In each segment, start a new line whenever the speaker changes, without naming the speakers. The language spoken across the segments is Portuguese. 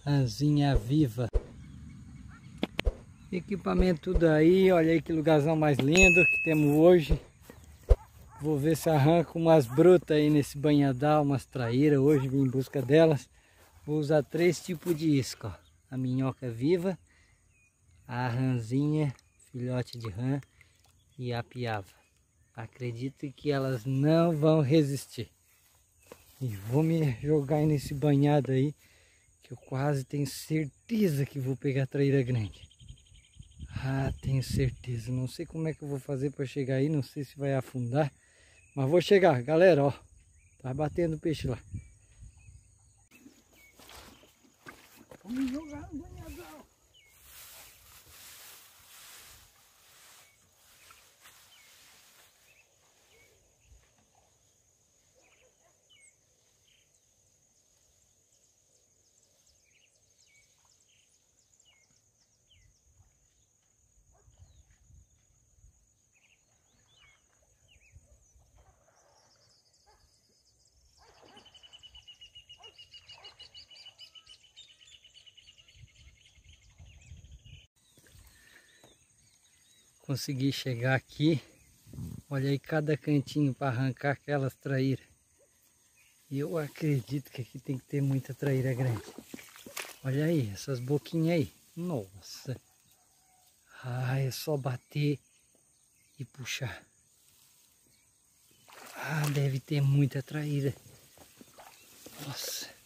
Ranzinha viva. Equipamento tudo aí, olha aí que lugarzão mais lindo que temos hoje. Vou ver se arranco umas brutas aí nesse banhadal, umas traíras. Hoje vim em busca delas. Vou usar 3 tipos de isca, ó. A minhoca viva, a ranzinha, filhote de rã e a piava. Acredito que elas não vão resistir. E vou me jogar nesse banhado aí, que eu quase tenho certeza que vou pegar traíra grande. Ah, tenho certeza. Não sei como é que eu vou fazer para chegar aí, não sei se vai afundar. Mas vou chegar, galera, ó. Tá batendo peixe lá. Vamos jogar no banhadão. Consegui chegar aqui. Olha aí cada cantinho para arrancar aquelas traíras. E eu acredito que aqui tem que ter muita traíra grande. Olha aí, essas boquinhas aí. Nossa. Ah, é só bater e puxar. Ah, deve ter muita traíra. Nossa.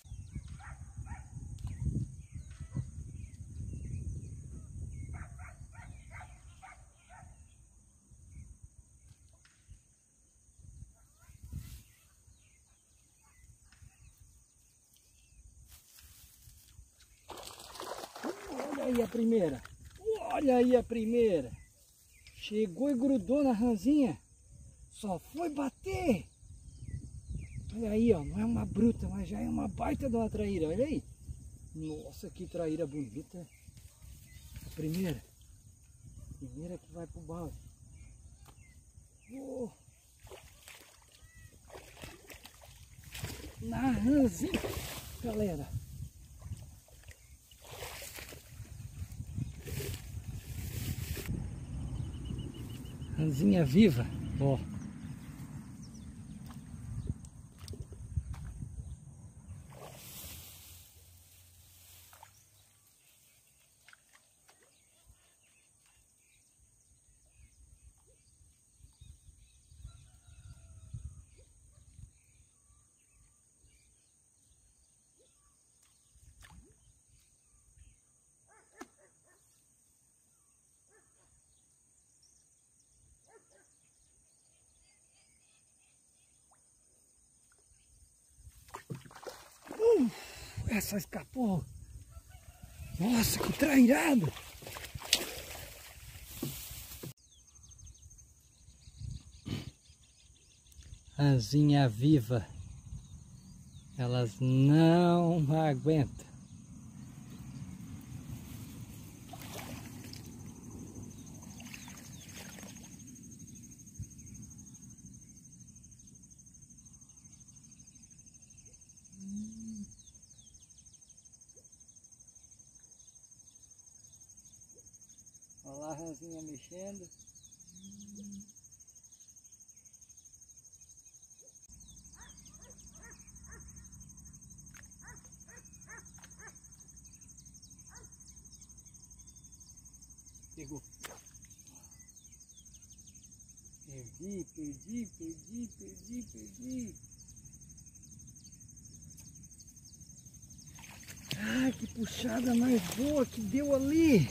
Olha aí a primeira. Olha aí a primeira. Chegou e grudou na ranzinha. Só foi bater. Olha aí, ó. Não é uma bruta, mas já é uma baita de uma traíra. Olha aí. Nossa, que traíra bonita. A primeira. Primeira que vai pro balde. Oh. Na ranzinha, galera. Ranzinha viva, ó. Essa escapou. Nossa, que trairado. Ranzinha viva. Elas não aguentam. Olha lá a ranzinha mexendo. Pegou. Perdi. Ah, que puxada mais boa que deu ali.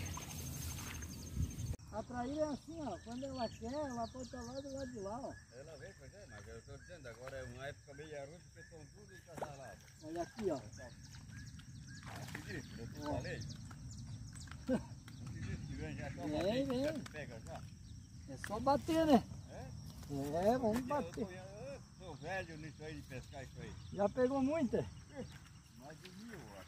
A traíra é assim, ó. Quando ela quer, ela pode estar lá do lado de lá, ó.
Ela vem, pois é, mas eu estou dizendo, agora é uma época meio ruim porque estão tudo encasalados.
Olha aqui, ó.
Eu te falei? Não te disse que vem já só bater,
Vem.
já te pega já?
É só bater, né?
É?
É, vamos bater.
Eu sou velho nisso aí de pescar isso aí.
Já pegou muita?
Mais de 1000, ó.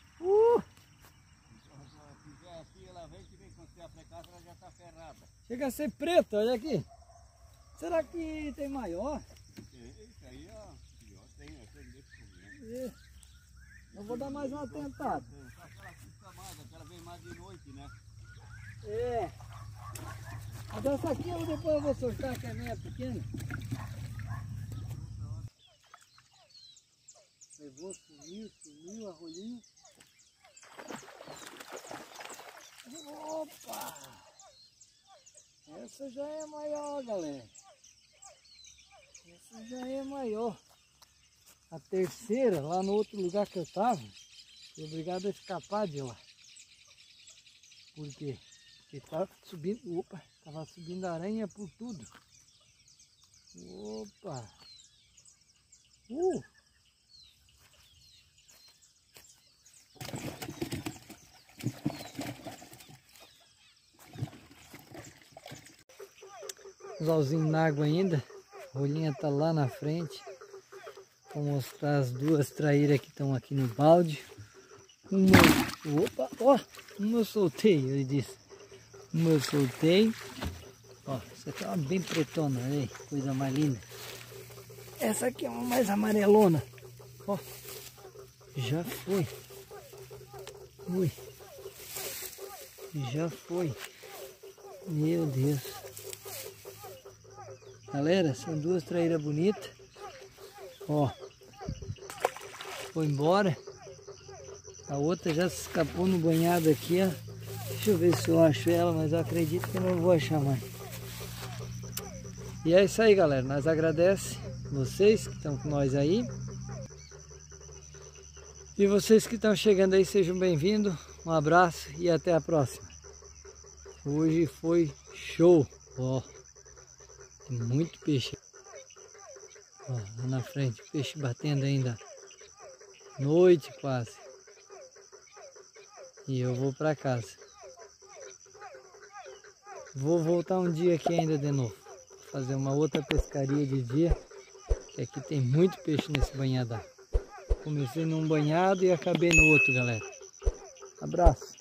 Se eu fizer assim, ela vem que vem quando você abre a casa, ela já está ferrada.
Chega a ser preta, olha aqui. Será que tem maior?
Isso aí, ó. Tem desse comigo.
Eu vou dar mais uma tentada.
aquela vem mais de noite, né?
É. Mas essa aqui depois eu vou soltar, que a minha é pequena. Levou, sumiu, arrolinho. Opa! Essa já é maior, galera. Essa já é maior. A terceira, lá no outro lugar que eu tava, fui obrigado a escapar de lá. Por quê? Porque tava subindo aranha por tudo. Opa! Solzinho na água ainda. A rolinha tá lá na frente. Vou mostrar as duas traíras que estão aqui no balde. Uma eu soltei, ele disse. Uma eu soltei. Ó, essa aqui é uma bem pretona, olha aí, coisa mais linda. Essa aqui é uma mais amarelona. Ó, já foi. Ui. Já foi. Meu Deus. Galera, são duas traíras bonitas. Ó, foi embora. A outra já se escapou no banhado aqui, ó. Deixa eu ver se eu acho ela, mas eu acredito que eu não vou achar mais. E é isso aí, galera. Nós agradecemos vocês que estão com nós aí. E vocês que estão chegando aí, sejam bem-vindos. Um abraço e até a próxima. Hoje foi show. Ó, tem muito peixe. Ó, lá na frente, peixe batendo ainda. Noite quase. E eu vou para casa. Vou voltar um dia aqui ainda de novo. Fazer uma outra pescaria de dia. Que aqui tem muito peixe nesse banhadão. Comecei num banhado e acabei no outro, galera. Abraço.